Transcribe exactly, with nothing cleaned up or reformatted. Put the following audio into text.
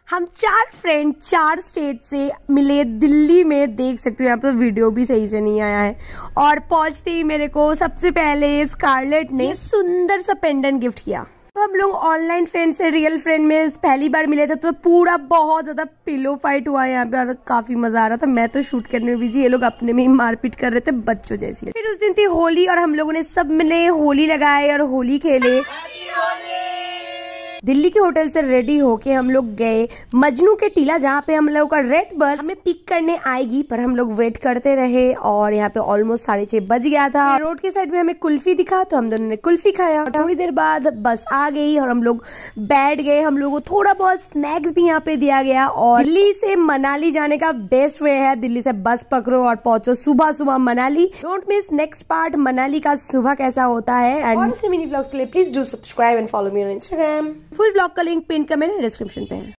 हम चार फ्रेंड चार स्टेट से मिले दिल्ली में, देख सकते हो यहाँ पर वीडियो भी सही से नहीं आया है। और पहुंचते ही मेरे को सबसे पहले स्कारलेट ने सुंदर सा पेंडेंट गिफ्ट किया। हम लोग ऑनलाइन फ्रेंड से रियल फ्रेंड में पहली बार मिले थे, तो पूरा बहुत ज्यादा पिलो फाइट हुआ है यहाँ पे और काफी मजा आ रहा था। मैं तो शूट करने में बिजी, ये लोग अपने में ही मारपीट कर रहे थे बच्चों जैसी। फिर उस दिन थी होली और हम लोगों ने सब मिले होली लगाए और होली खेले। दिल्ली के होटल से रेडी होके हम लोग गए मजनू के टीला, जहाँ पे हम लोग का रेड बस हमें पिक करने आएगी, पर हम लोग वेट करते रहे और यहाँ पे ऑलमोस्ट साढ़े छह बज गया था। रोड के साइड में हमें कुल्फी दिखा तो हम दोनों ने कुल्फी खाया। थोड़ी देर बाद बस आ गई और हम लोग बैठ गए। हम लोग को थोड़ा बहुत स्नैक्स भी यहाँ पे दिया गया। और दिल्ली से मनाली जाने का बेस्ट वे है, दिल्ली से बस पकड़ो और पहुंचो सुबह सुबह Manali. Don't miss next part Manali का सुबह कैसा होता है। एंड और ऐसे मिनी व्लॉग्स के लिए please do subscribe and follow me on Instagram. Full blog का लिंक पिन कमेंट डिस्क्रिप्शन पे है।